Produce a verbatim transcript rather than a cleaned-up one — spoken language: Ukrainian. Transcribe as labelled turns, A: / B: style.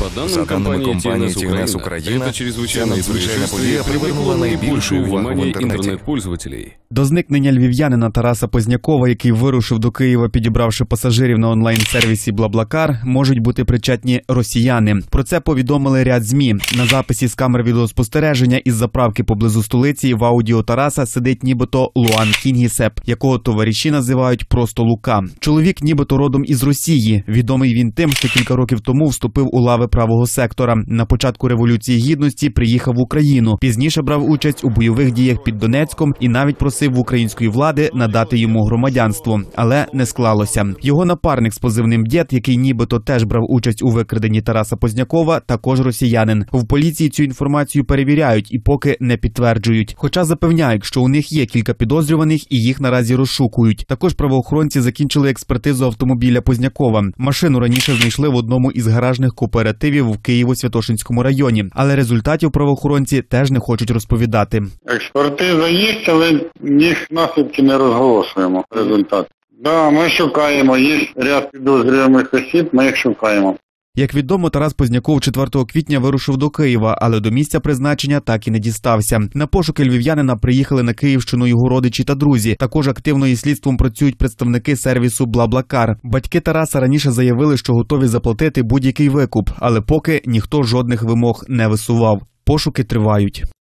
A: За даними компанії Ті Ен Ес Україна, ця надзвичайна подія привернула найбільшу увагу в інтернеті.
B: До зникнення львів'янина Тараса Познякова, який вирушив до Києва, підібравши пасажирів на онлайн-сервісі BlaBlaCar, можуть бути причетні росіяни. Про це повідомили ряд ЗМІ. На записі з камер відеоспостереження із заправки поблизу столиці в аудіо Тараса сидить нібито Луан Кінгісепп, якого товариші називають просто Лука. Чоловік нібито родом із Росії. Відомий він тим, що кілька років тому вступив у лави правого сектора. На початку Революції Гідності приїхав в Україну. Пізніше брав участь у бойових діях під Донецьком і навіть просив в української влади надати йому громадянство. Але не склалося. Його напарник з позивним «Дєд», який нібито теж брав участь у викраденні Тараса Познякова, також росіянин. В поліції цю інформацію перевіряють і поки не підтверджують. Хоча запевняють, що у них є кілька підозрюваних і їх наразі розшукують. Також правоохоронці закінчили експертизу автомобіля Познякова. Машину раніше знайшли в одному із гаражних кооперативів в Києво-Святошинському районі. Але результатів правоохоронці теж не хочуть розповідати.
C: Експертиза є, але їх наслідки не розголошуємо. Результат. Да, ми шукаємо. Є ряд підозрюваних осіб, ми їх шукаємо.
B: Як відомо, Тарас Позняков четвертого квітня вирушив до Києва, але до місця призначення так і не дістався. На пошуки львів'янина приїхали на Київщину його родичі та друзі. Також активно із слідством працюють представники сервісу BlaBlaCar. Батьки Тараса раніше заявили, що готові заплатити будь-який викуп, але поки ніхто жодних вимог не висував. Пошуки тривають.